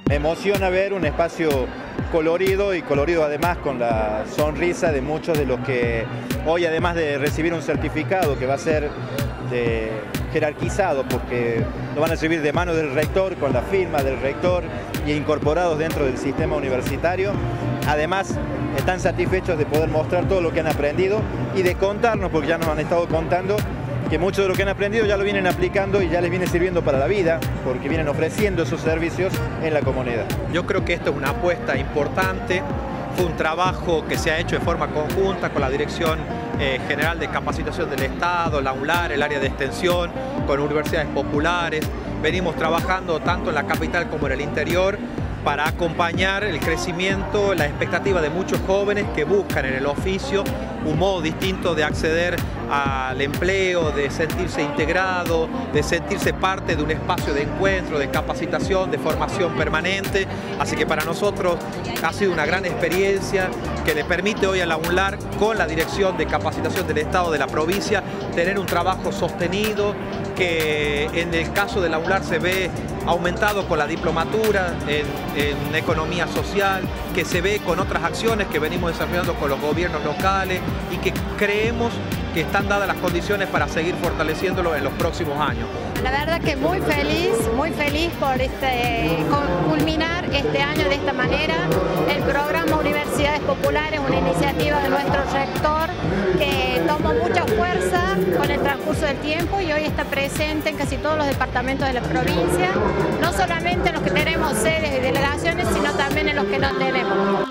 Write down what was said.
Me emociona ver un espacio colorido y colorido además con la sonrisa de muchos de los que hoy, además de recibir un certificado que va a ser jerarquizado porque lo van a recibir de mano del rector, con la firma del rector y incorporados dentro del sistema universitario, además están satisfechos de poder mostrar todo lo que han aprendido y de contarnos, porque ya nos han estado contando que mucho de lo que han aprendido ya lo vienen aplicando y ya les viene sirviendo para la vida, porque vienen ofreciendo esos servicios en la comunidad. Yo creo que esto es una apuesta importante, fue un trabajo que se ha hecho de forma conjunta con la Dirección General de Capacitación del Estado, la UNLAR, el área de extensión, con universidades populares. Venimos trabajando tanto en la capital como en el interior para acompañar el crecimiento, la expectativa de muchos jóvenes que buscan en el oficio un modo distinto de acceder al empleo, de sentirse integrado, de sentirse parte de un espacio de encuentro, de capacitación, de formación permanente. Así que para nosotros ha sido una gran experiencia que le permite hoy a la UNLAR, con la Dirección de Capacitación del Estado de la provincia, tener un trabajo sostenido que en el caso de la UNLAR se ve aumentado con la diplomatura en economía social, que se ve con otras acciones que venimos desarrollando con los gobiernos locales y que creemos que están dadas las condiciones para seguir fortaleciéndolo en los próximos años. La verdad que muy feliz por culminar este año de esta manera. El programa Universidades Populares, una iniciativa de nuestro rector que tomó mucha fuerza con el transcurso del tiempo y hoy está presente en casi todos los departamentos de la provincia, no solamente en los que tenemos sedes y delegaciones, sino también en los que no tenemos.